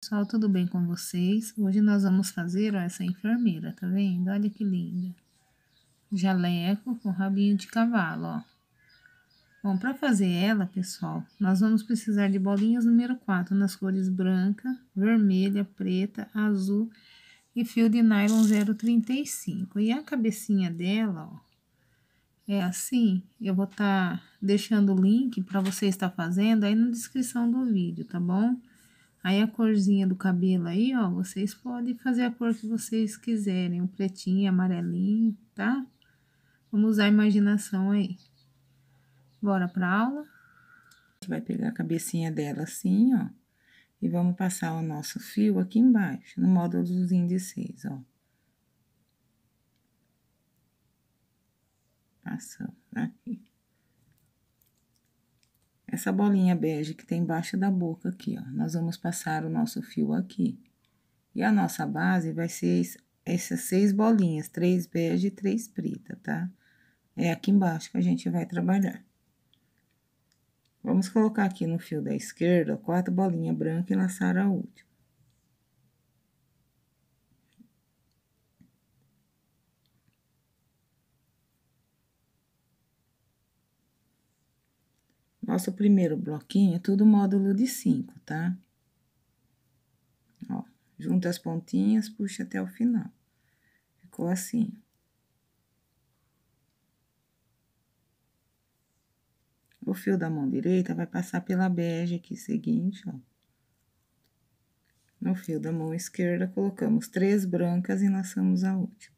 Pessoal, tudo bem com vocês? Hoje nós vamos fazer, ó, essa enfermeira, tá vendo? Olha que linda. Jaleco com rabinho de cavalo, ó. Bom, para fazer ela, pessoal, nós vamos precisar de bolinhas número 4 nas cores branca, vermelha, preta, azul e fio de nylon 0,35. E a cabecinha dela, ó, é assim. Eu vou estar deixando o link para você estar fazendo aí na descrição do vídeo, tá bom? Aí a corzinha do cabelo aí, ó, vocês podem fazer a cor que vocês quiserem, um pretinho, amarelinho, tá? Vamos usar a imaginação aí. Bora pra aula? A gente vai pegar a cabecinha dela assim, ó, e vamos passar o nosso fio aqui embaixo, no módulozinho de 6, ó. Passamos aqui. Essa bolinha bege que tem embaixo da boca aqui, ó, nós vamos passar o nosso fio aqui. E a nossa base vai ser essas 6 bolinhas, 3 bege e 3 preta, tá? É aqui embaixo que a gente vai trabalhar. Vamos colocar aqui no fio da esquerda 4 bolinhas brancas e laçar a última. Nosso primeiro bloquinho é tudo módulo de 5, tá? Ó, junta as pontinhas, puxa até o final. Ficou assim. O fio da mão direita vai passar pela bege aqui seguinte, ó. No fio da mão esquerda, colocamos 3 brancas e laçamos a última.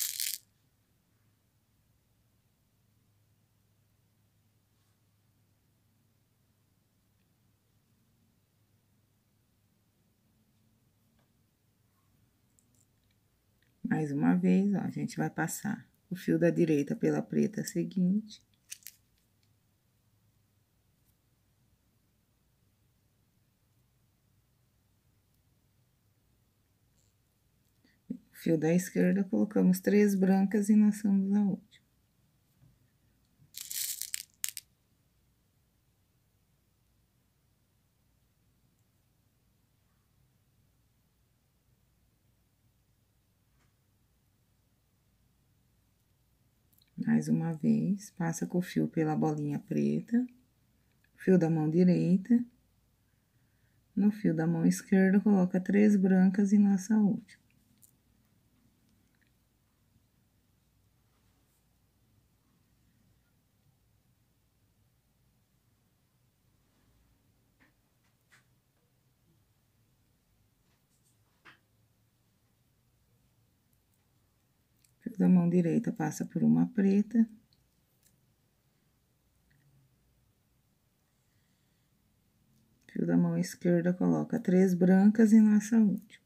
Mais uma vez, ó, a gente vai passar o fio da direita pela preta seguinte. Fio da esquerda, colocamos 3 brancas e laçamos a última. Mais uma vez, passa com o fio pela bolinha preta, fio da mão direita, no fio da mão esquerda, coloca 3 brancas e laça a última. Fio da mão direita passa por uma preta. Fio da mão esquerda, coloca 3 brancas e laça a última.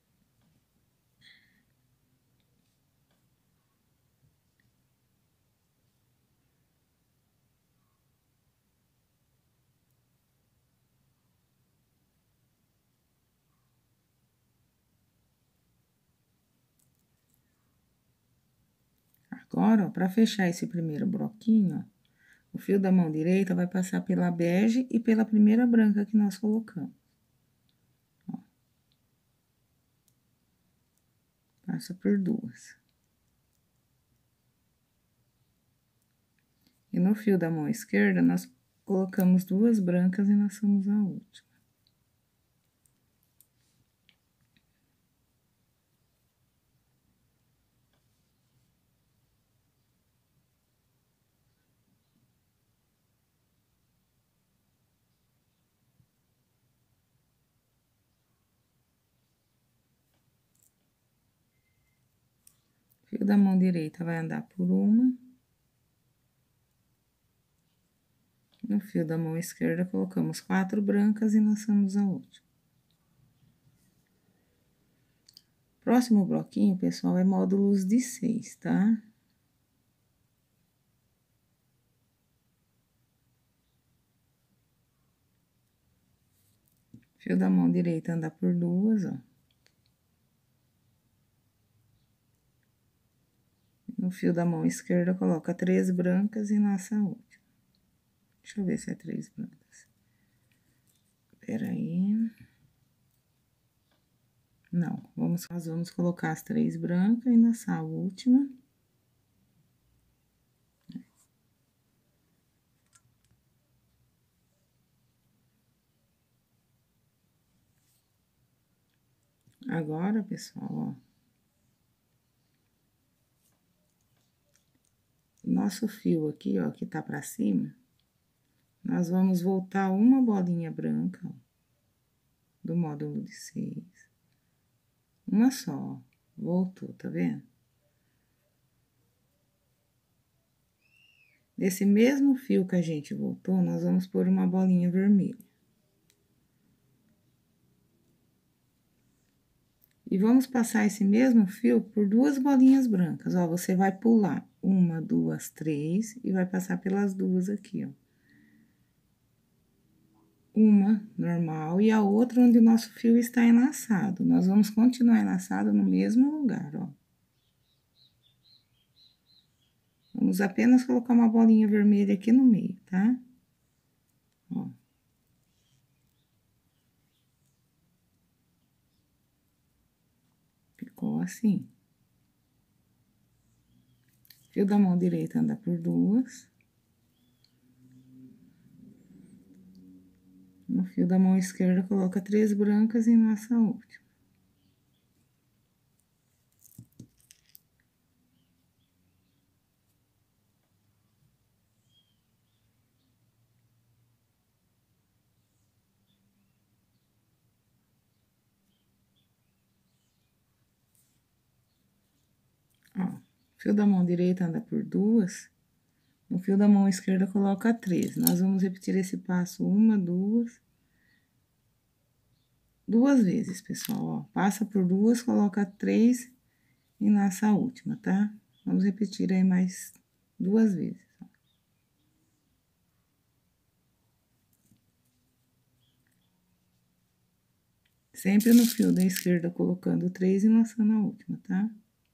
Agora, ó, pra fechar esse primeiro bloquinho, ó, o fio da mão direita vai passar pela bege e pela primeira branca que nós colocamos. Ó. Passa por 2. E no fio da mão esquerda, nós colocamos 2 brancas e laçamos a última. Fio da mão direita vai andar por uma. No fio da mão esquerda, colocamos 4 brancas e laçamos a última. Próximo bloquinho, pessoal, é módulos de 6, tá? Fio da mão direita anda por 2, ó. No fio da mão esquerda, coloca 3 brancas e laça a última. Deixa eu ver se é 3 brancas. Pera aí. nós vamos colocar as 3 brancas e laçar a última. Agora, pessoal, ó. Nosso fio aqui, ó, que tá pra cima, nós vamos voltar uma bolinha branca, ó, do módulo de 6. Uma só, ó. Voltou, tá vendo? Nesse mesmo fio que a gente voltou, nós vamos pôr uma bolinha vermelha. E vamos passar esse mesmo fio por 2 bolinhas brancas, ó. Você vai pular 1, 2, 3 e vai passar pelas 2 aqui, ó. Uma normal e a outra onde o nosso fio está enlaçado. Nós vamos continuar enlaçado no mesmo lugar, ó. Vamos apenas colocar uma bolinha vermelha aqui no meio, tá? Ó. Ficou assim. Fio da mão direita anda por 2. No fio da mão esquerda, coloca 3 brancas e enlaça a última. Ó, fio da mão direita anda por 2. No fio da mão esquerda, coloca 3. Nós vamos repetir esse passo 1, 2 vezes, pessoal, ó. Passa por 2, coloca 3 e enlaça a última, tá? Vamos repetir aí mais 2 vezes, ó. Sempre no fio da esquerda, colocando 3 e enlaçando a última, tá?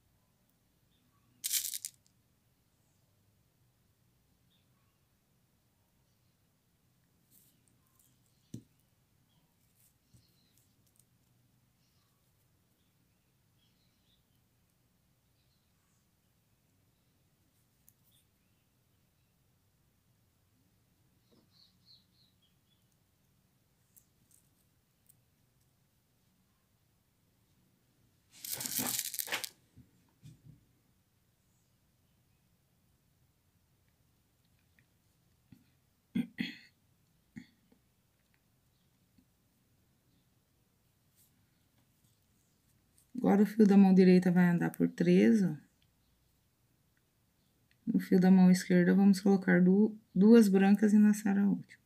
Agora, o fio da mão direita vai andar por 3, ó. No fio da mão esquerda, vamos colocar 2 brancas e enlaçar a última.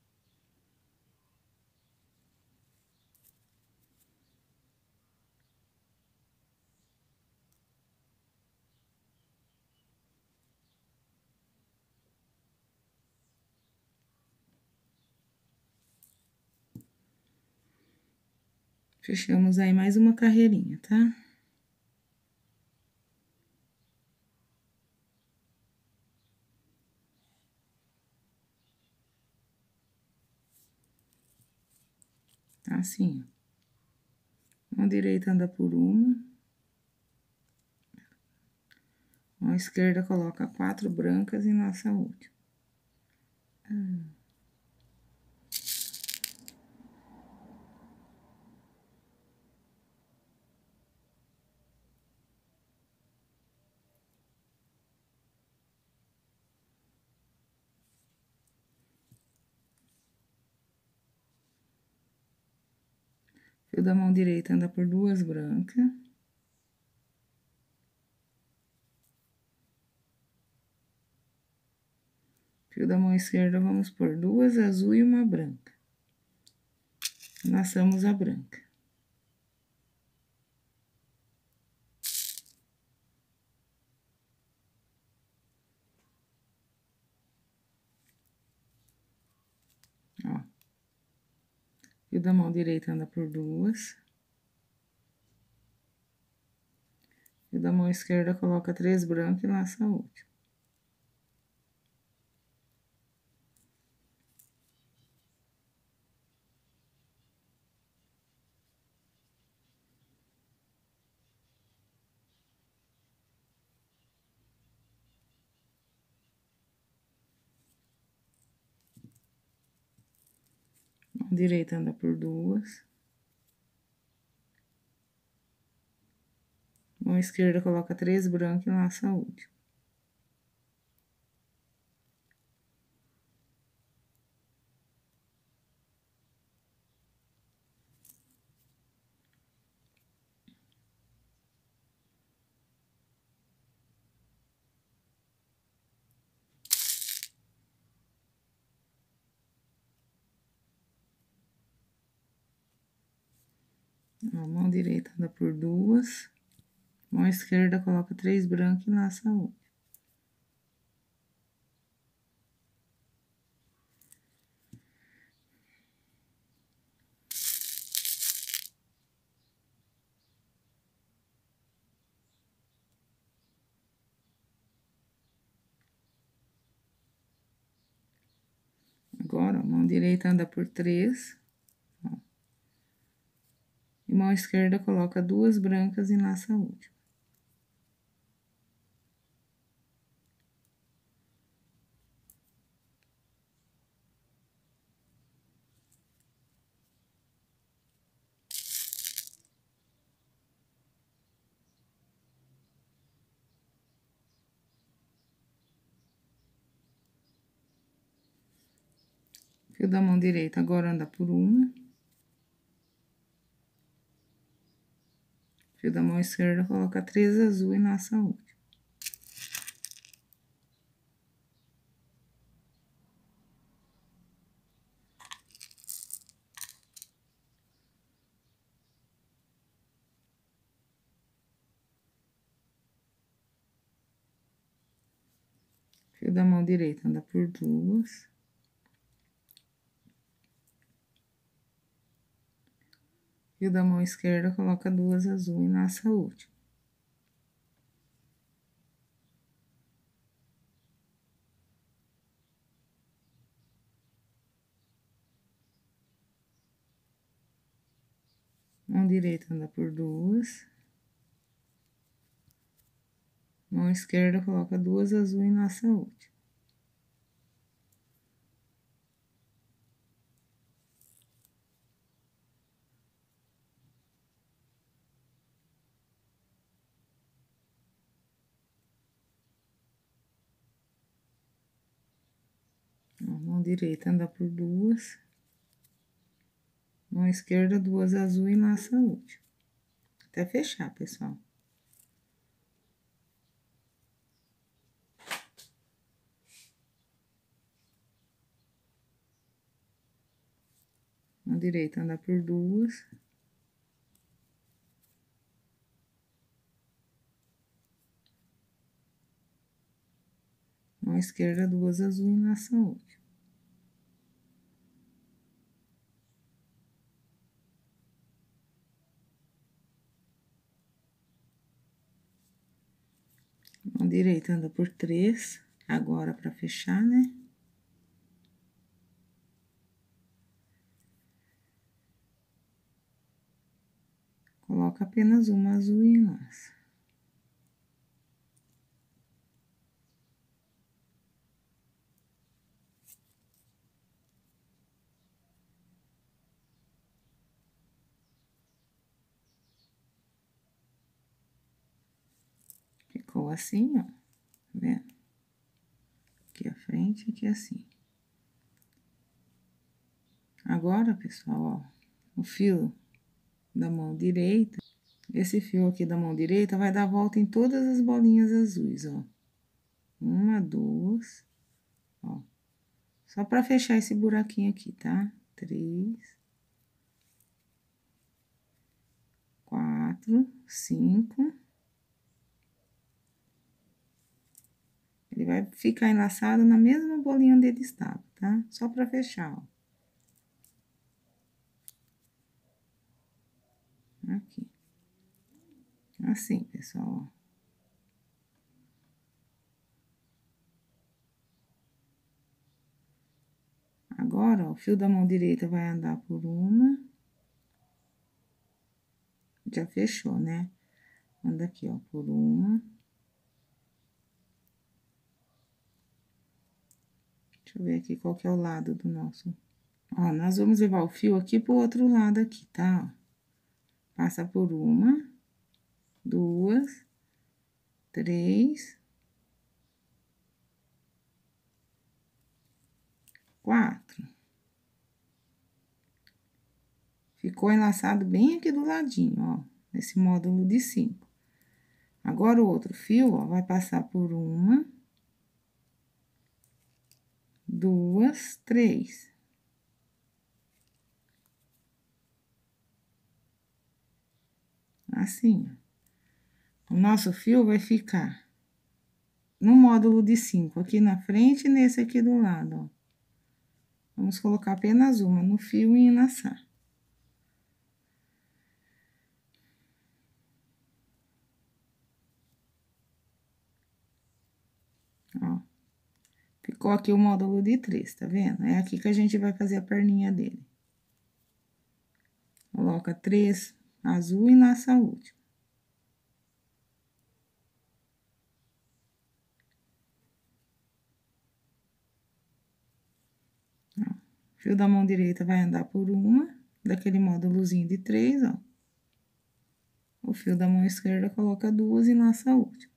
Fechamos aí mais uma carreirinha, tá? Assim, ó. Mão direita anda por 1. Mão esquerda coloca 4 brancas e enlaça a última. Fio da mão direita anda por 2 brancas. Fio da mão esquerda, vamos por 2 azul e uma branca. Laçamos a branca. Ó. Fio da mão direita anda por 2. Fio da mão esquerda, coloca 3 brancas e laça a última. direita anda por duas. Mão esquerda coloca 3 brancos e laça a última. Ó, mão direita anda por duas. Mão esquerda coloca 3 brancos e laça a última. Agora, ó, mão direita anda por 3. Ó. E mão esquerda coloca 2 brancas e laça a última. Fio da mão direita agora anda por uma. Fio da mão esquerda coloca 3 azul e laça a última. Fio da mão direita anda por duas. Fio da mão esquerda coloca 2 azul e laça a última. Mão direita anda por duas. Mão esquerda coloca 2 azul e laça a última. Ó, mão direita anda por duas. Mão esquerda, 2 azul e laça a última. Até fechar, pessoal. Mão direita anda por duas. Mão esquerda, 2 azul e laça a última. Mão direita anda por 3. Agora, pra fechar, né? Coloca apenas uma azul e laça. Ficou assim, ó. Tá vendo? Aqui a frente, aqui assim. Agora, pessoal, ó, o fio da mão direita, esse fio aqui da mão direita vai dar volta em todas as bolinhas azuis, ó. Uma, duas, ó. Só pra fechar esse buraquinho aqui, tá? 3, 4, 5. Ele vai ficar enlaçado na mesma bolinha onde ele estava, tá? Só pra fechar, ó. Aqui. Assim, pessoal, ó. Agora, ó, o fio da mão direita vai andar por uma. Já fechou, né? Anda aqui, ó, por uma. Deixa eu ver aqui qual que é o lado do nosso Ó, nós vamos levar o fio aqui pro outro lado aqui, tá? Ó. Passa por uma, duas, três, quatro. Ficou enlaçado bem aqui do ladinho, ó, nesse módulo de 5. Agora, o outro fio, ó, vai passar por uma, duas, três. Assim, ó. O nosso fio vai ficar no módulo de 5, aqui na frente e nesse aqui do lado, ó. Vamos colocar apenas uma no fio e enlaçar. Ó. Ficou aqui o módulo de 3, tá vendo? É aqui que a gente vai fazer a perninha dele. Coloca 3 azul e enlaça a última. Ó. Fio da mão direita vai andar por uma, daquele módulozinho de 3, ó. O fio da mão esquerda coloca 2 e enlaça a última.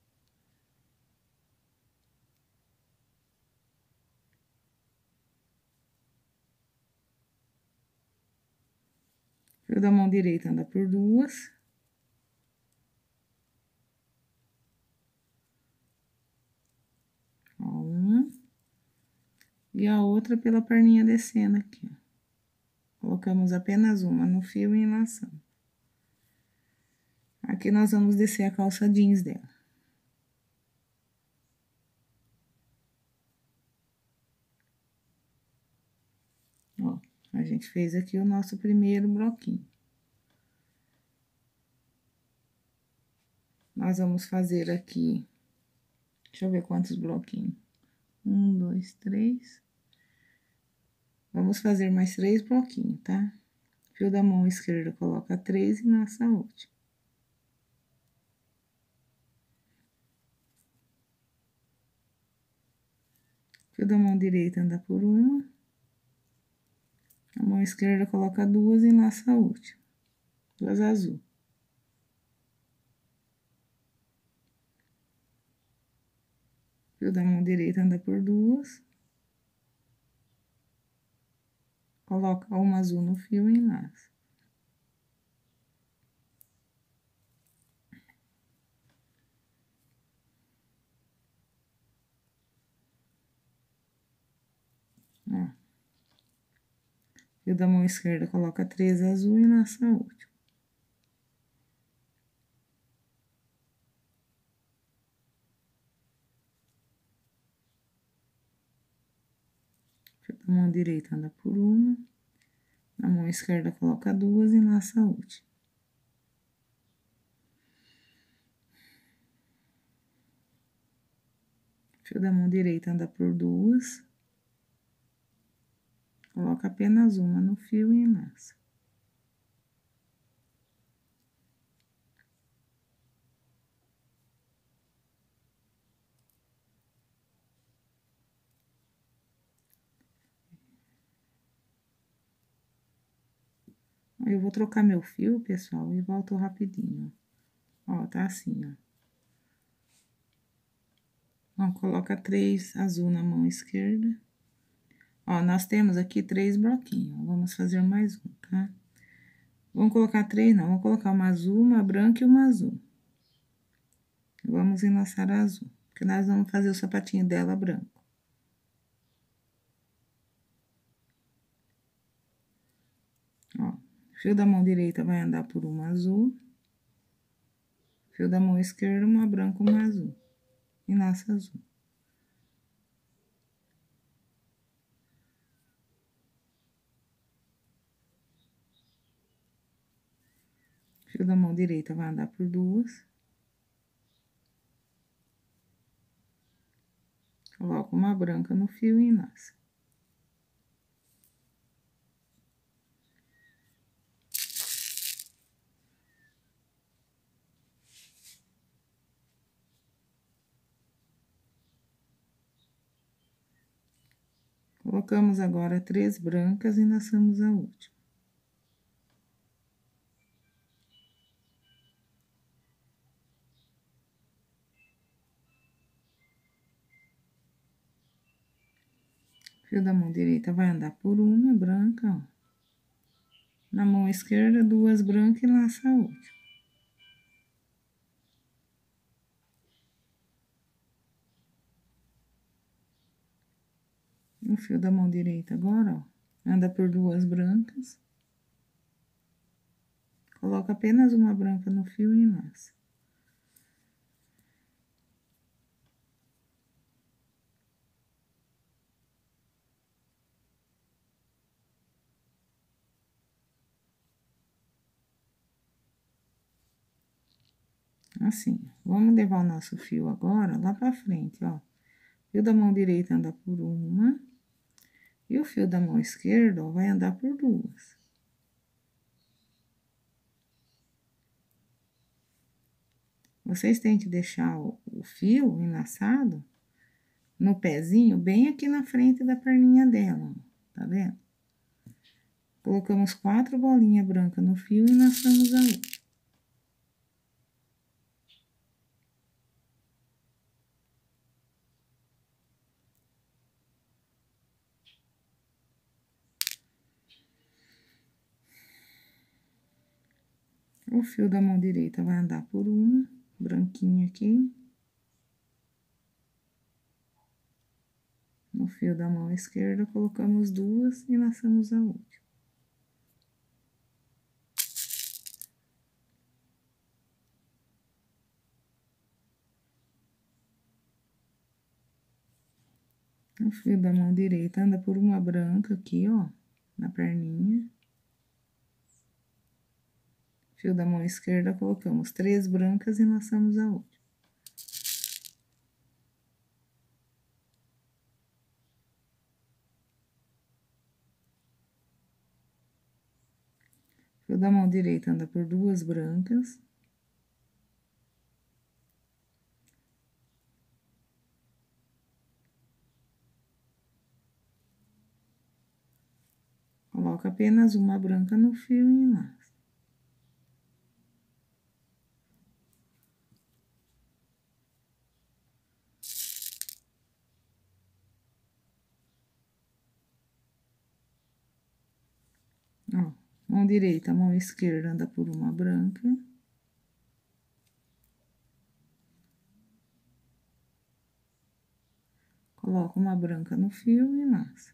Fio da mão direita anda por 2. Ó, uma. E a outra pela perninha descendo aqui, ó. Colocamos apenas uma no fio e enlaçamos. Aqui nós vamos descer a calça jeans dela. Ó, a gente fez aqui o nosso primeiro bloquinho. Nós vamos fazer aqui, deixa eu ver quantos bloquinhos. 1, 2, 3. Vamos fazer mais 3 bloquinhos, tá? Fio da mão esquerda coloca 3 e enlaça a última. Fio da mão direita anda por uma. A mão esquerda coloca 2 e enlaça a última. 2 azul. Fio da mão direita anda por 2. Coloca uma azul no fio e enlaça. Ó. Fio da mão esquerda coloca 3 azul e enlaça a última. Fio da mão direita anda por uma. Na mão esquerda coloca 2 e enlaça a última. Fio da mão direita anda por 2. Coloca apenas uma no fio e enlaça. Eu vou trocar meu fio, pessoal, e volto rapidinho. Ó, tá assim, ó. Ó, coloca 3 azul na mão esquerda. Ó, nós temos aqui 3 bloquinhos. Vamos fazer mais um, tá? Vamos colocar 3, não. Vamos colocar uma azul, uma branca e uma azul. Vamos enlaçar a azul, porque nós vamos fazer o sapatinho dela branco. Ó, fio da mão direita vai andar por uma azul. Fio da mão esquerda, uma branca, uma azul. Enlaça azul. Fio da mão direita vai andar por 2. Coloca uma branca no fio e enlaça. Colocamos agora 3 brancas e laçamos a última. Fio da mão direita vai andar por uma branca, ó. Na mão esquerda, 2 brancas e laça a última. O fio da mão direita agora, ó, anda por 2 brancas. Coloca apenas uma branca no fio e laça. Assim, vamos levar o nosso fio agora lá pra frente, ó. Fio da mão direita anda por uma, e o fio da mão esquerda, ó, vai andar por 2. Vocês têm que deixar o fio enlaçado no pezinho, bem aqui na frente da perninha dela, ó, tá vendo? Colocamos 4 bolinhas brancas no fio e laçamos a outra. O fio da mão direita vai andar por uma, branquinha aqui. No fio da mão esquerda, colocamos 2 e laçamos a última. O fio da mão direita anda por uma branca aqui, ó, na perninha. Fio da mão esquerda, colocamos 3 brancas e laçamos a última. Fio da mão direita anda por 2 brancas. Coloca apenas uma branca no fio e laça. Ó, mão direita, mão esquerda anda por uma branca. Coloca uma branca no fio e laça.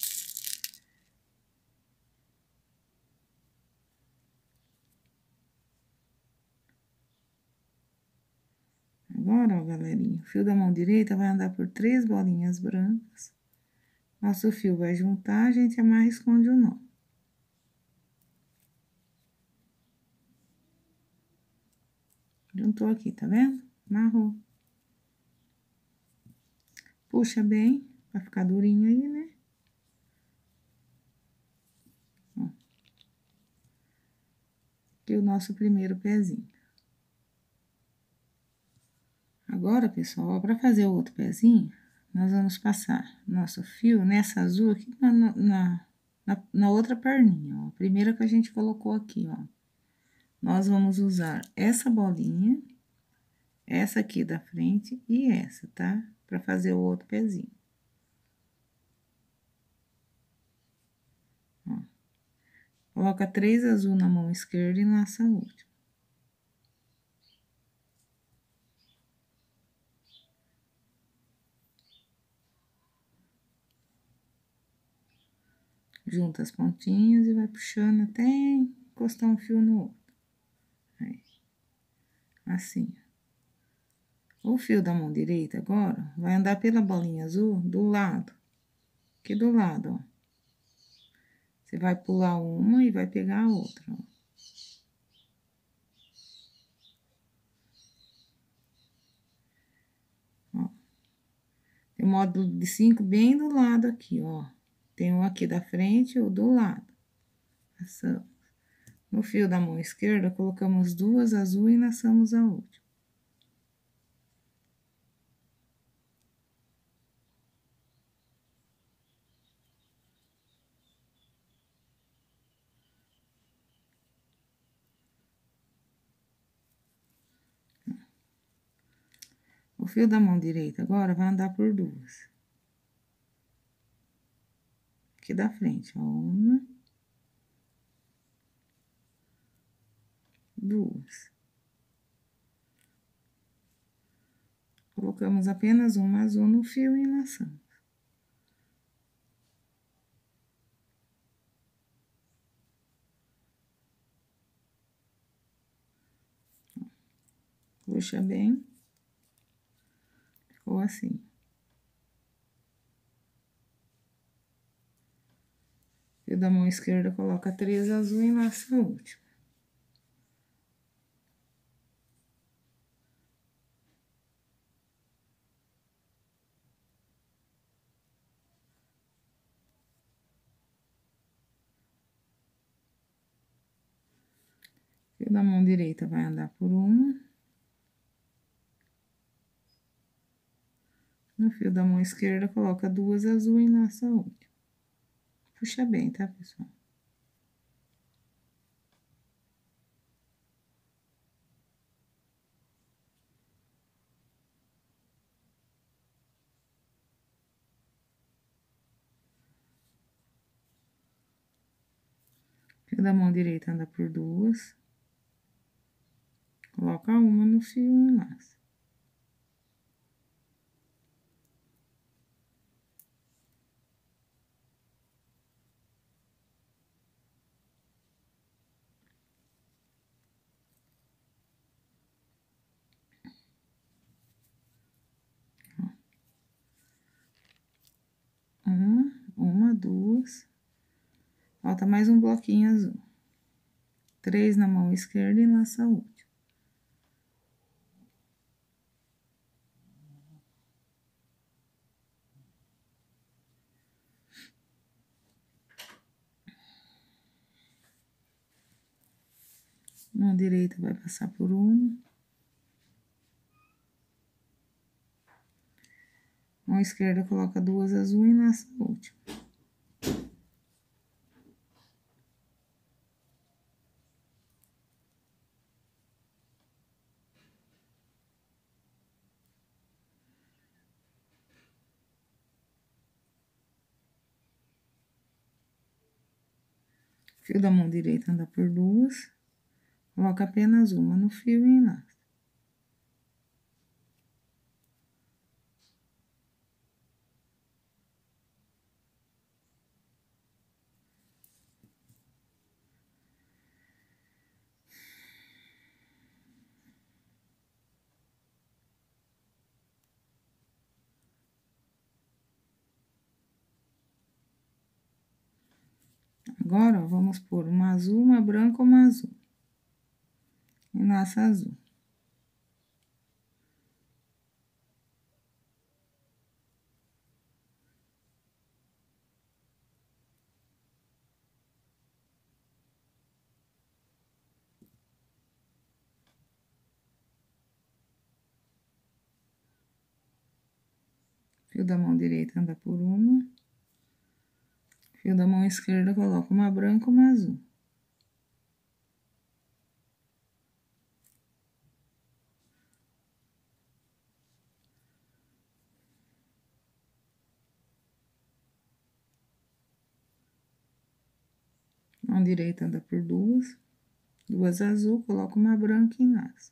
Agora, ó, galerinha, o fio da mão direita vai andar por 3 bolinhas brancas. Nosso fio vai juntar, a gente amarra e esconde o nó. Juntou aqui, tá vendo? Amarrou. Puxa bem, vai ficar durinho aí, né? Ó. Aqui o nosso primeiro pezinho. Agora, pessoal, ó, pra fazer o outro pezinho, nós vamos passar nosso fio nessa azul aqui na outra perninha, ó. A primeira que a gente colocou aqui, ó. Nós vamos usar essa bolinha, essa aqui da frente e essa, tá? Pra fazer o outro pezinho. Ó. Coloca 3 azul na mão esquerda e laça a última. Junta as pontinhas e vai puxando até encostar um fio no outro. Aí. Assim. O fio da mão direita agora vai andar pela bolinha azul do lado. Aqui do lado, ó. Você vai pular uma e vai pegar a outra, ó. Ó. Tem o módulo de 5 bem do lado aqui, ó. Tem um aqui da frente e o do lado. Passamos. No fio da mão esquerda, colocamos 2 azul e laçamos a última. fio da mão direita agora vai andar por duas. Aqui da frente, ó, uma, duas. Colocamos apenas uma azul no fio e enlaçamos. Puxa bem. Ficou assim. Fio da mão esquerda, coloca 3 azul e enlaça a última. Fio da mão direita vai andar por uma. No fio da mão esquerda, coloca 2 azul e enlaça a última. Puxa bem, tá, pessoal? Fio da mão direita anda por duas. Coloca uma no fio e enlaça. Uma, duas. Falta mais um bloquinho azul. 3 na mão esquerda e enlaça a última. Mão direita vai passar por uma. Mão esquerda coloca 2 azul e enlaça a última. Fio da mão direita anda por duas. Coloca apenas uma no fio e enlaça. Agora, ó, vamos pôr uma azul, uma branca, uma azul. Enlaça azul. Fio da mão direita anda por uma. Fio da mão esquerda, coloca uma branca, uma azul. Mão direita anda por duas. 2 azul, coloca uma branca e enlaça.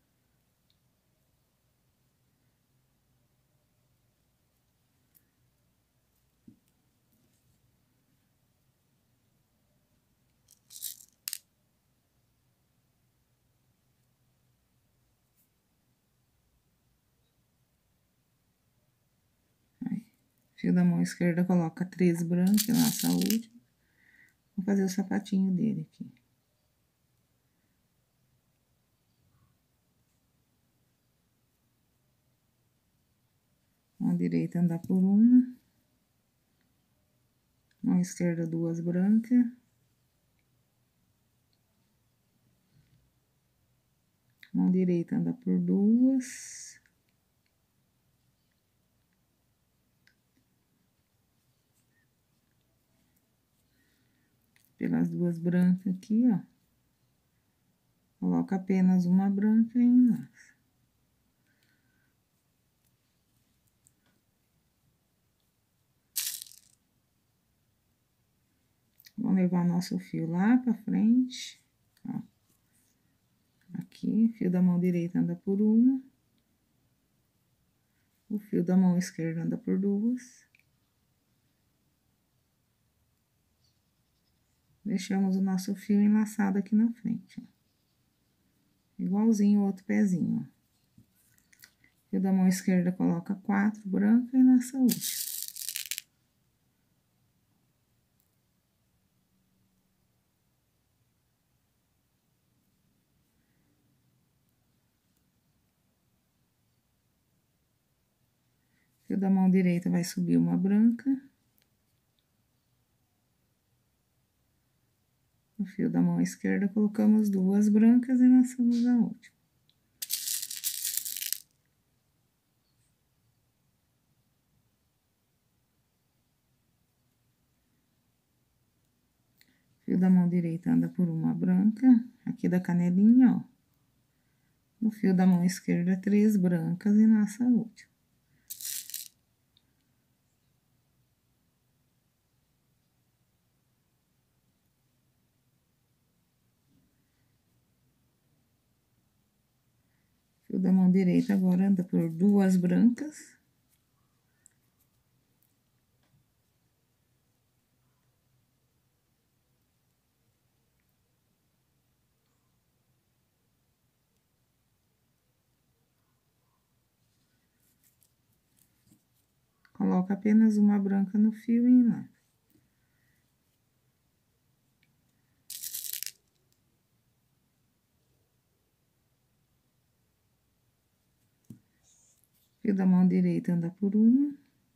Fio da mão esquerda, coloca 3 brancas, enlaça a última. Vou fazer o sapatinho dele aqui. Mão direita andar por uma. Mão esquerda, 2 brancas. Mão direita anda por duas. Pelas 2 brancas aqui, ó. Coloca apenas uma branca e enlaça. Vamos levar nosso fio lá pra frente, ó. Aqui, fio da mão direita anda por uma. O fio da mão esquerda anda por duas. Deixamos o nosso fio enlaçado aqui na frente, ó. Igualzinho o outro pezinho, ó. Fio da mão esquerda coloca 4 branca e nessa última. Fio da mão direita vai subir uma branca. No fio da mão esquerda colocamos 2 brancas e laçamos a última. Fio da mão direita anda por uma branca, aqui da canelinha, ó. No fio da mão esquerda, 3 brancas e laça a última. Fio da mão direita agora anda por 2 brancas. Coloca apenas uma branca no fio e enlaça. Fio da mão direita anda por uma.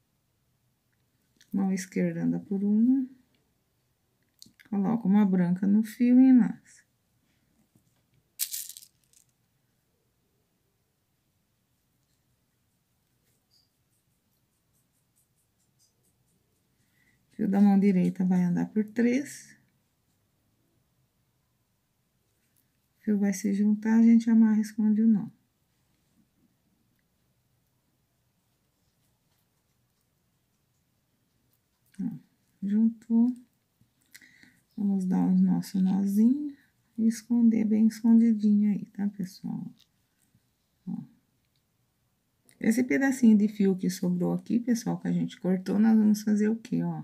Mão esquerda anda por uma. Coloca uma branca no fio e enlaça. Fio da mão direita vai andar por 3. O fio vai se juntar, a gente amarra e esconde o nó. Ó, juntou. Vamos dar os nossos nozinhos e esconder bem escondidinho aí, tá, pessoal? Ó. Esse pedacinho de fio que sobrou aqui, pessoal, que a gente cortou, nós vamos fazer o quê, ó?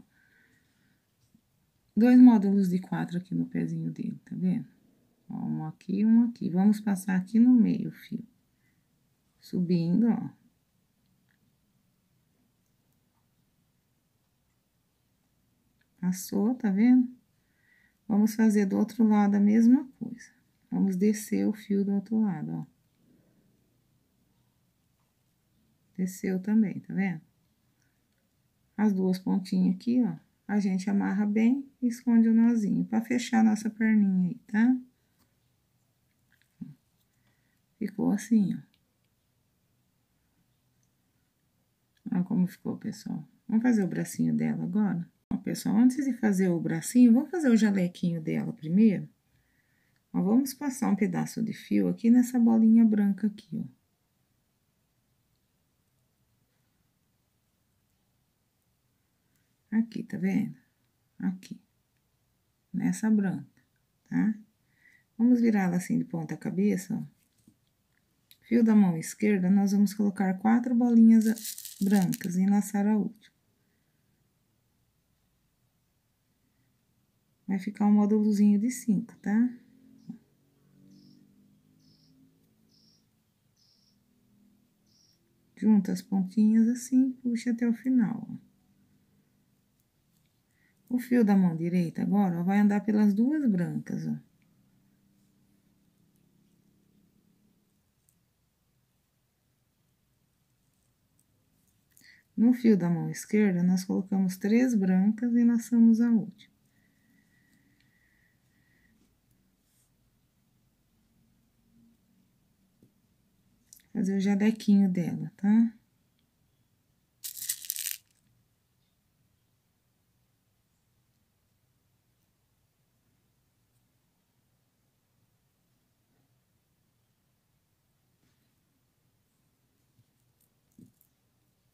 2 módulos de 4 aqui no pezinho dele, tá vendo? Ó, um aqui e um aqui. Vamos passar aqui no meio o fio. Subindo, ó. Passou, tá vendo? Vamos fazer do outro lado a mesma coisa. Vamos descer o fio do outro lado, ó. Desceu também, tá vendo? As 2 pontinhas aqui, ó. A gente amarra bem e esconde o nozinho, pra fechar a nossa perninha aí, tá? Ficou assim, ó. Olha como ficou, pessoal. Vamos fazer o bracinho dela agora? Ó, pessoal, antes de fazer o bracinho, vamos fazer o jalequinho dela primeiro? Ó, vamos passar um pedaço de fio aqui nessa bolinha branca aqui, ó. Aqui, tá vendo? Aqui. Nessa branca, tá? Vamos virar ela assim de ponta cabeça, ó. Fio da mão esquerda, nós vamos colocar 4 bolinhas brancas e enlaçar a última. Vai ficar um módulozinho de 5, tá? Junta as pontinhas assim, puxa até o final, ó. O fio da mão direita agora, ó, vai andar pelas 2 brancas, ó. No fio da mão esquerda, nós colocamos 3 brancas e laçamos a última. Fazer o jalequinho dela, tá?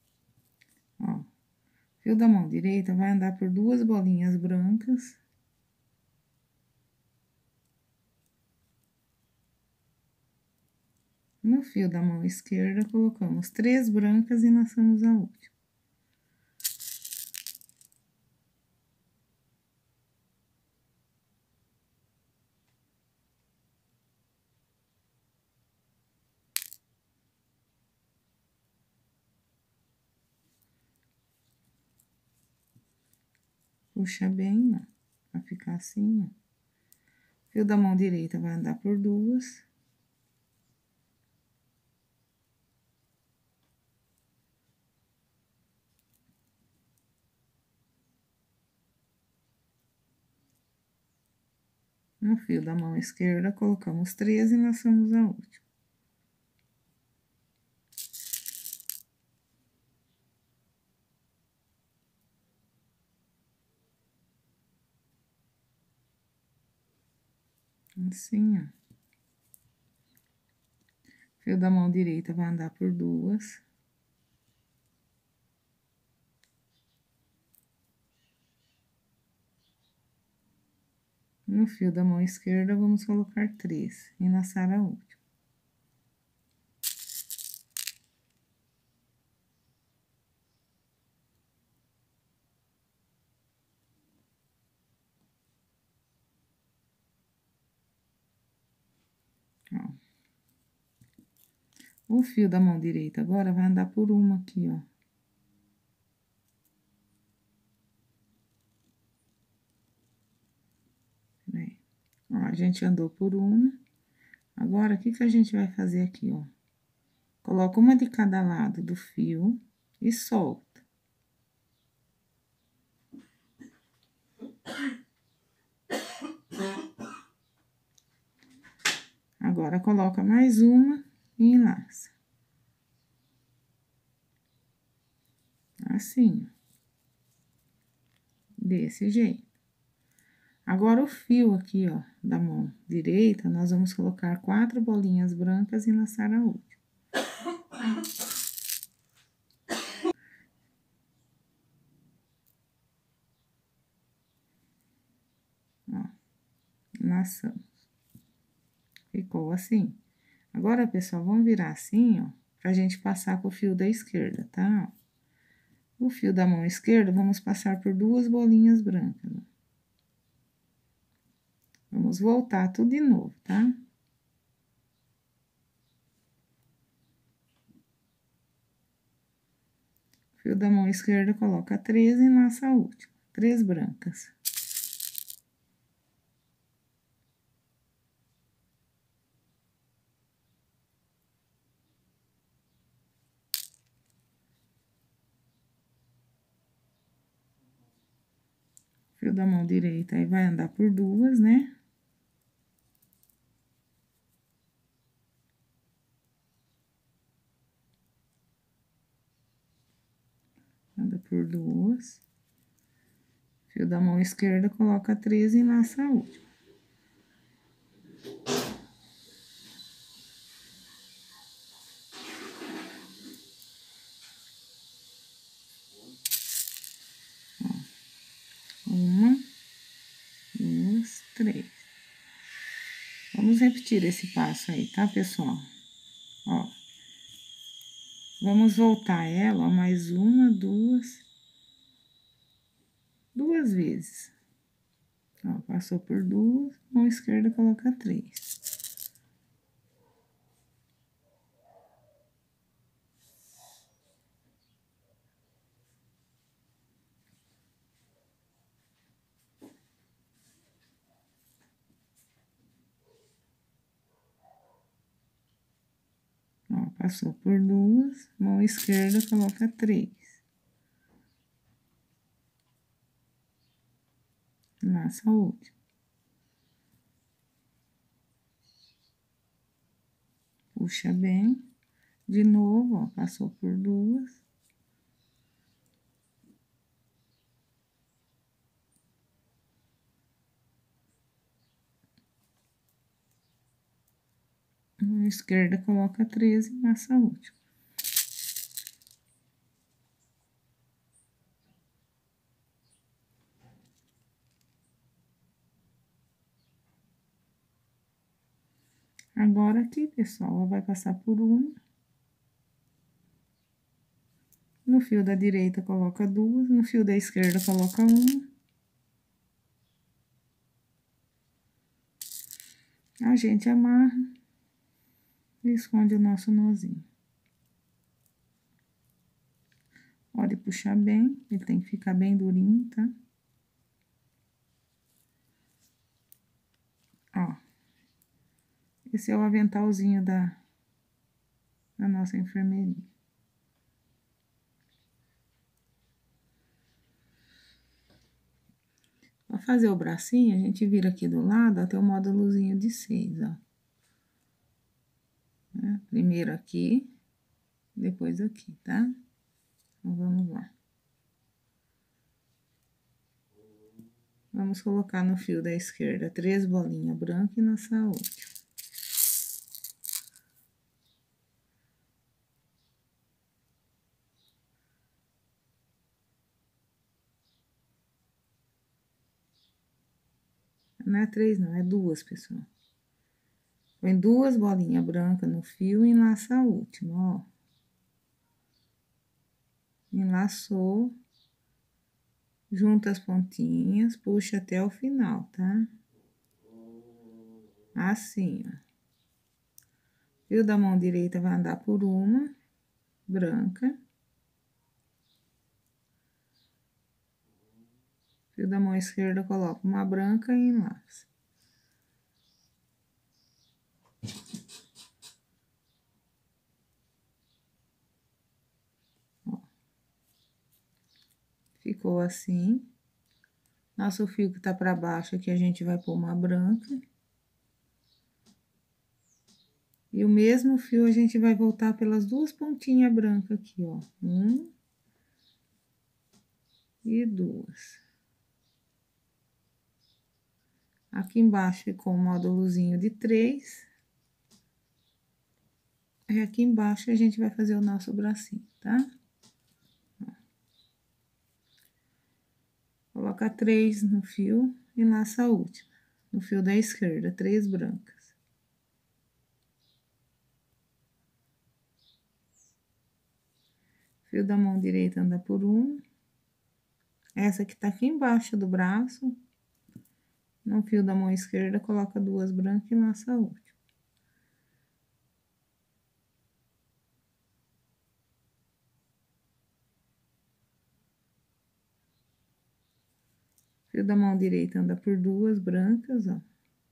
Ó, fio da mão direita vai andar por 2 bolinhas brancas. No fio da mão esquerda, colocamos 3 brancas e laçamos a última. Puxa bem, ó, pra ficar assim, ó. Fio da mão direita vai andar por 2. No fio da mão esquerda, colocamos 3 e laçamos a última. Assim, ó. Fio da mão direita vai andar por 2. No fio da mão esquerda, vamos colocar 3 e laçar a última. Ó. O fio da mão direita agora vai andar por uma aqui, ó. Peraí. Ó, a gente andou por uma. Agora, o que que a gente vai fazer aqui, ó? Coloca uma de cada lado do fio e solta. Agora, coloca mais uma e enlaça. Assim, ó. Desse jeito. Agora, o fio aqui, ó, da mão direita, nós vamos colocar 4 bolinhas brancas e laçar a última. Ó, laçamos. Ficou assim. Agora, pessoal, vamos virar assim, ó, pra gente passar com o fio da esquerda, tá? O fio da mão esquerda, vamos passar por 2 bolinhas brancas, ó. Vamos voltar tudo de novo, tá? Fio da mão esquerda, coloca 3 e laça a última. 3 brancas. Fio da mão direita, aí vai andar por 2, né? Anda por 2. Fio da mão esquerda, coloca 3 e laça a última. Ó, 1, 2, 3. Vamos repetir esse passo aí, tá, pessoal? Ó. Vamos voltar ela, ó, mais 1, 2. 2 vezes. Ó, passou por 2, mão esquerda coloca 3. Ó, passou por 2, mão esquerda coloca 3. Laça a última. Puxa bem. De novo, ó, passou por 2. Mão esquerda coloca 3 e laça a última. Agora aqui, pessoal, vai passar por uma. No fio da direita, coloca duas. No fio da esquerda, coloca uma. A gente amarra e esconde o nosso nozinho. Pode puxar bem, ele tem que ficar bem durinho, tá? Ó. Esse é o aventalzinho da nossa enfermeirinha. Pra fazer o bracinho, a gente vira aqui do lado até o módulozinho de 6, ó. Primeiro aqui, depois aqui, tá? Então, vamos lá. Vamos colocar no fio da esquerda 3 bolinhas brancas e nessa outra. Não é 3, não, é 2, pessoal. Põe 2 bolinhas brancas no fio e enlaça a última, ó. Enlaçou, junta as pontinhas, puxa até o final, tá? Assim, ó. Fio da mão direita vai andar por uma, branca. Fio da mão esquerda, coloca uma branca e enlaça. Ó. Ficou assim. Nosso fio que tá pra baixo aqui, a gente vai pôr uma branca. E o mesmo fio a gente vai voltar pelas 2 pontinhas brancas aqui, ó. 1 e 2. Aqui embaixo ficou um módulozinho de 3. E aqui embaixo a gente vai fazer o nosso bracinho, tá? Ó. Coloca 3 no fio e laça a última. No fio da esquerda, 3 brancas. Fio da mão direita anda por um. Essa que tá aqui embaixo do braço. No fio da mão esquerda, coloca 2 brancas e laça a última. Fio da mão direita anda por 2 brancas, ó.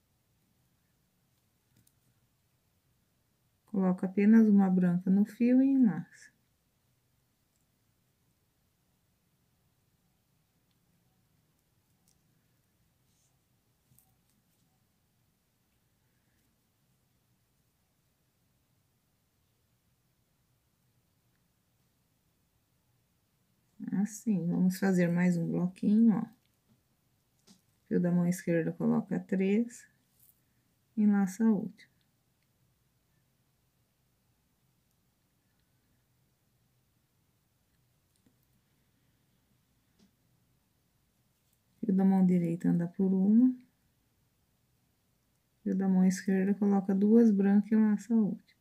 Coloca apenas uma branca no fio e enlaça. Assim, vamos fazer mais um bloquinho, ó. Fio da mão esquerda, coloca 3, enlaça a última. Fio da mão direita anda por uma. Fio da mão esquerda, coloca 2 brancas e enlaça a última.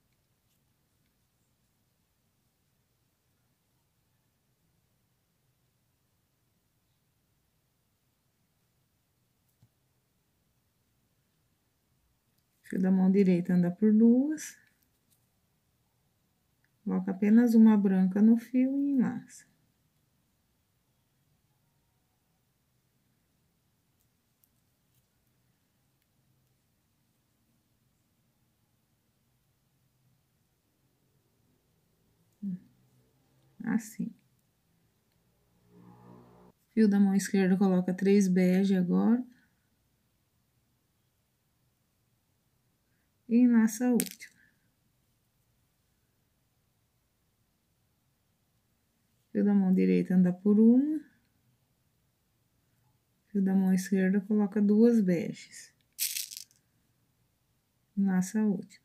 Fio da mão direita anda por 2. Coloca apenas uma branca no fio e enlaça. Assim. Fio da mão esquerda, coloca 3 bege agora. E enlaça a última. Fio da mão direita anda por uma. Fio da mão esquerda, coloca 2 beges. Enlaça a última.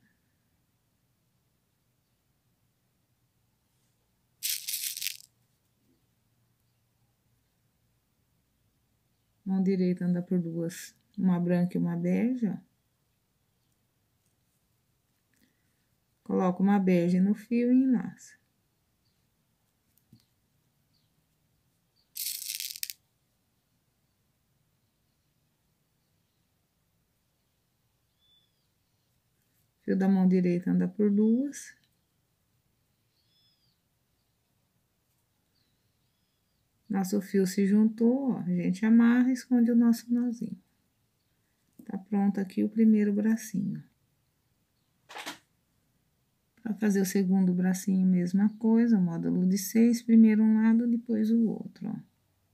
Mão direita anda por 2, uma branca e uma bege, ó. Coloco uma bege no fio e enlaço. Fio da mão direita anda por duas. Nosso fio se juntou, ó, a gente amarra e esconde o nosso nozinho. Tá pronto aqui o primeiro bracinho. Para fazer o segundo bracinho, mesma coisa, módulo de 6, primeiro um lado, depois o outro, ó.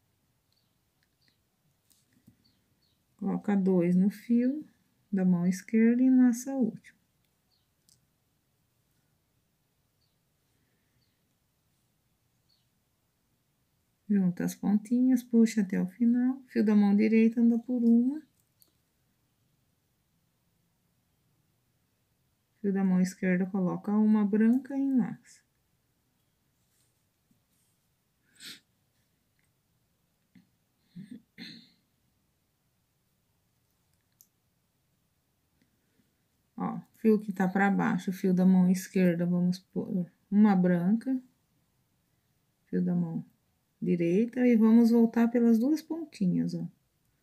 Coloca 2 no fio da mão esquerda e enlaça o último. Junta as pontinhas, puxa até o final, fio da mão direita anda por uma. Fio da mão esquerda coloca uma branca e enlaça. Ó, fio que tá pra baixo, fio da mão esquerda, vamos pôr uma branca. Fio da mão direita e vamos voltar pelas duas pontinhas, ó.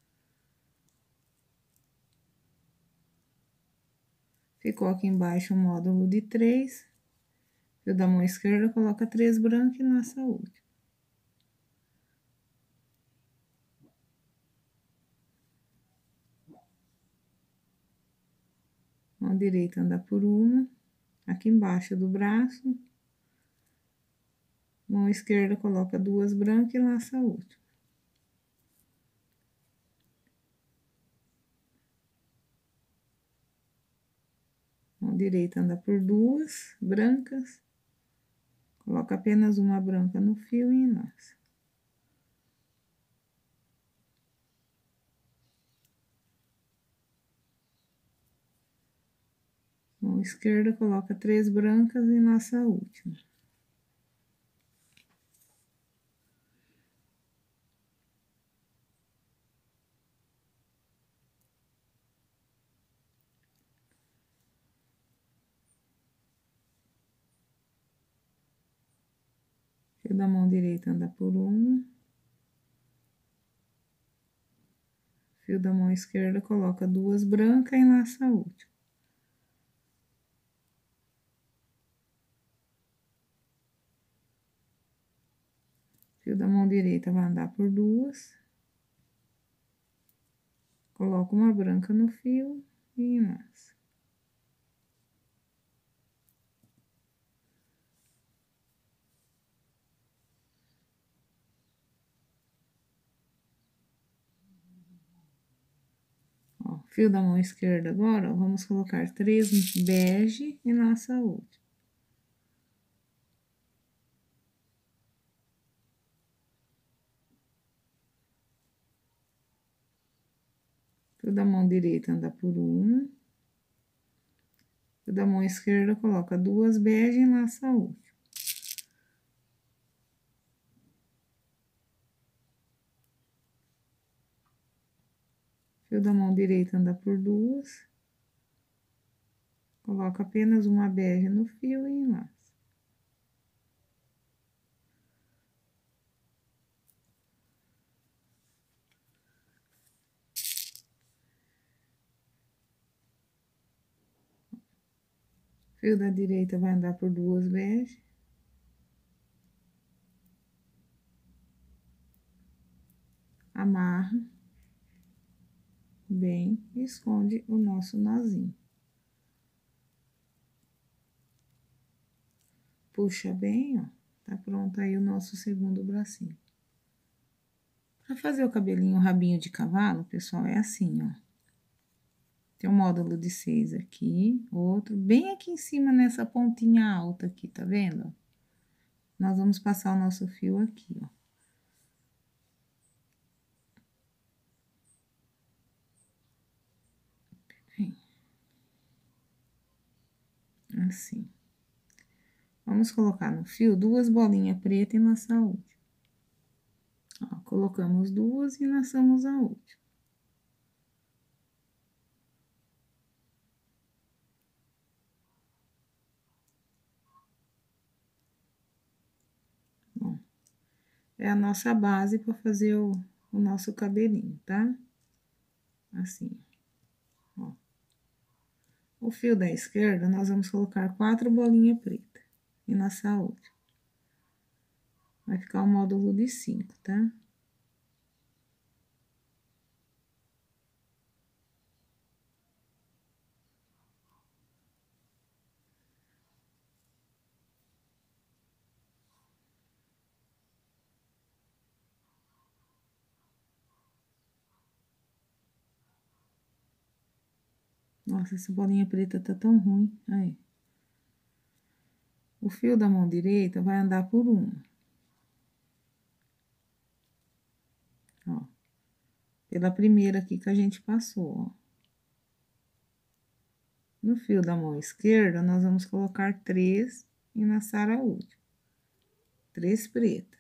Ficou aqui embaixo um módulo de 3. Fio da mão esquerda, coloca 3 brancas e enlaça a última. Mão direita anda por uma. Aqui embaixo do braço. Mão esquerda, coloca 2 brancas e laça a última. Mão direita anda por 2 brancas. Coloca apenas uma branca no fio e enlaça. Mão esquerda, coloca 3 brancas e enlaça a última. Fio da mão direita anda por uma. Fio da mão esquerda, coloca 2 brancas e enlaça a última. Fio da mão direita vai andar por 2. Coloco uma branca no fio e enlaço. Ó, fio da mão esquerda agora, ó, vamos colocar 3 bege e laça a última. Fio da mão direita anda por uma. Fio da mão esquerda, coloca 2 bege e laça a última. Fio da mão direita anda por 2. Coloca apenas uma bege no fio e enlaça. Fio da direita vai andar por 2 bege. Amarra bem e esconde o nosso nozinho. Puxa bem, ó, tá pronto aí o nosso segundo bracinho. Pra fazer o cabelinho rabinho de cavalo, pessoal, é assim, ó. Tem um módulo de 6 aqui, outro bem aqui em cima nessa pontinha alta aqui, tá vendo? Nós vamos passar o nosso fio aqui, ó. Assim. Vamos colocar no fio 2 bolinhas pretas e laçar a última. Ó, colocamos 2 e laçamos a última. é a nossa base para fazer o nosso cabelinho, tá? Assim, ó. O fio da esquerda, nós vamos colocar 4 bolinhas pretas e na saúde. Vai ficar o módulo de 5, tá? Nossa, essa bolinha preta tá tão ruim. Aí. O fio da mão direita vai andar por uma. Ó. Pela primeira aqui que a gente passou, ó. No fio da mão esquerda, nós vamos colocar 3 e laçar a última. 3 pretas.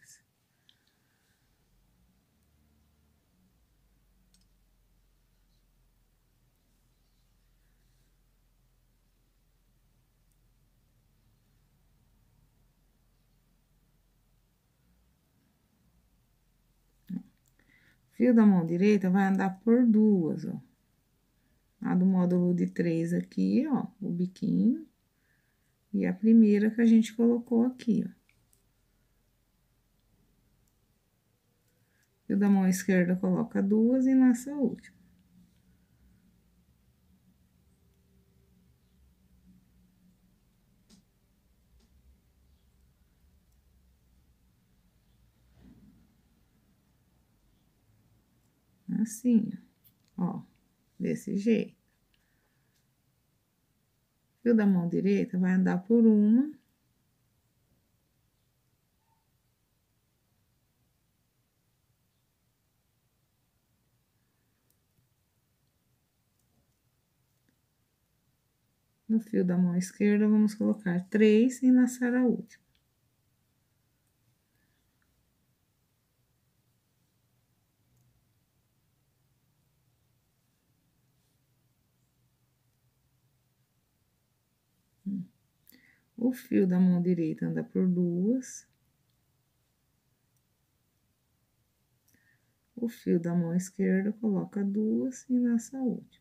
Fio da mão direita vai andar por 2, ó. A do módulo de 3 aqui, ó, o biquinho. E a primeira que a gente colocou aqui, ó. Fio da mão esquerda coloca 2 e laça a última. Assim, ó, desse jeito. Fio da mão direita vai andar por uma. No fio da mão esquerda, vamos colocar 3 e laçar a última. O fio da mão direita anda por 2. O fio da mão esquerda coloca 2 e laça a última.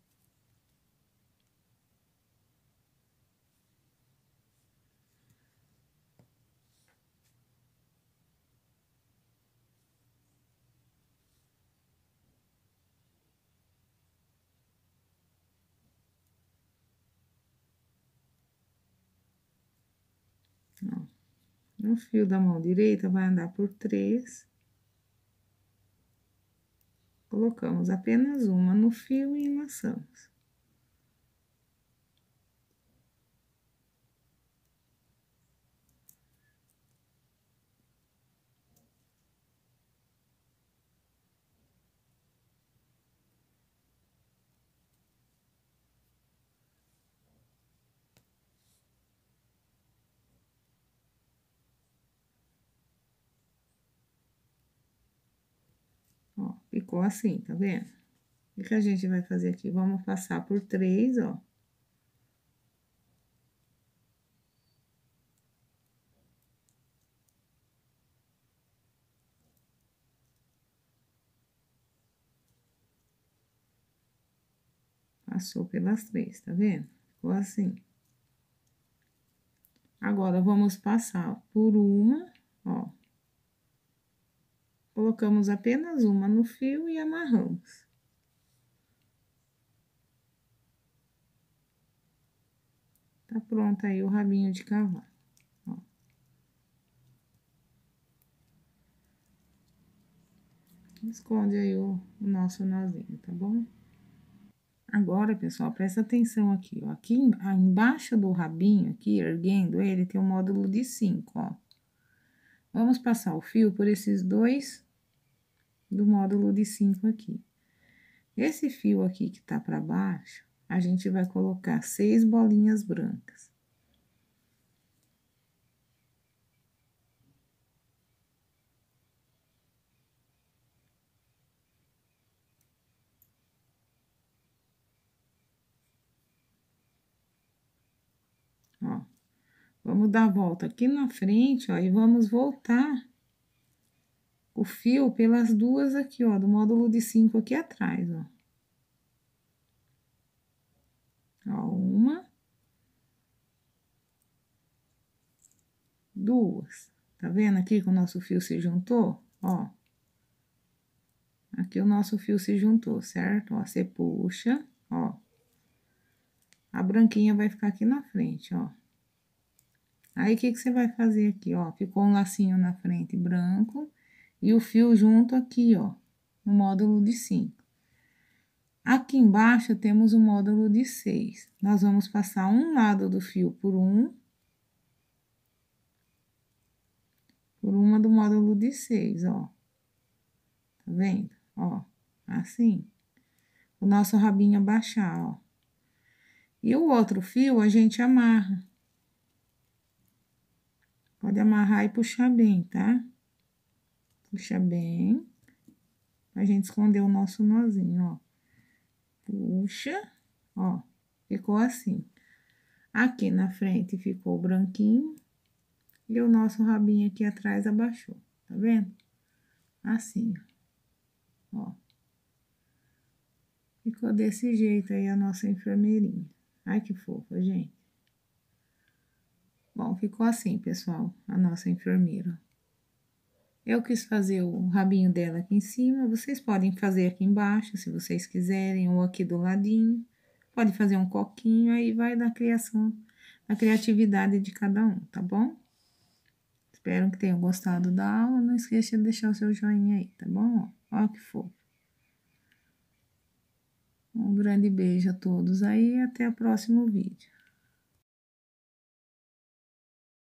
Ó. No fio da mão direita, vai andar por 3. Colocamos apenas uma no fio e enlaçamos. Ó, ficou assim, tá vendo? O que a gente vai fazer aqui? Vamos passar por 3, ó. Passou pelas 3, tá vendo? Ficou assim. Agora, vamos passar por uma, ó. Colocamos apenas uma no fio e amarramos. Tá pronto aí o rabinho de cavalo, ó. Esconde aí o nosso nozinho, tá bom? Agora, pessoal, presta atenção aqui, ó. Aqui embaixo do rabinho, aqui, erguendo ele, tem um módulo de 5, ó. Vamos passar o fio por esses 2 do módulo de 5 aqui. Esse fio aqui que tá pra baixo, a gente vai colocar 6 bolinhas brancas. Ó, vamos dar a volta aqui na frente, ó, e vamos voltar o fio pelas duas aqui, ó, do módulo de 5 aqui atrás, ó. Ó, uma, duas. Tá vendo aqui que o nosso fio se juntou? Ó. Aqui o nosso fio se juntou, certo? Ó, você puxa, ó. A branquinha vai ficar aqui na frente, ó. Aí, o que que você vai fazer aqui, ó? Ficou um lacinho na frente branco e o fio junto aqui, ó, no módulo de 5. Aqui embaixo temos o módulo de 6. Nós vamos passar um lado do fio por uma do módulo de 6, ó. Tá vendo? Ó, assim. O nosso rabinho abaixar, ó. E o outro fio a gente amarra. Pode amarrar e puxar bem, tá? Puxa bem. Pra gente esconder o nosso nozinho, ó. Puxa, ó. Ficou assim. Aqui na frente ficou branquinho. E o nosso rabinho aqui atrás abaixou. Tá vendo? Assim, ó. Ficou desse jeito aí a nossa enfermeirinha. Ai, que fofa, gente. Bom, ficou assim, pessoal, a nossa enfermeira. Eu quis fazer o rabinho dela aqui em cima, vocês podem fazer aqui embaixo, se vocês quiserem, ou aqui do ladinho. Pode fazer um coquinho, aí vai da criação, da criatividade de cada um, tá bom? Espero que tenham gostado da aula, não esqueça de deixar o seu joinha aí, tá bom? Ó que fofo. Um grande beijo a todos aí e até o próximo vídeo.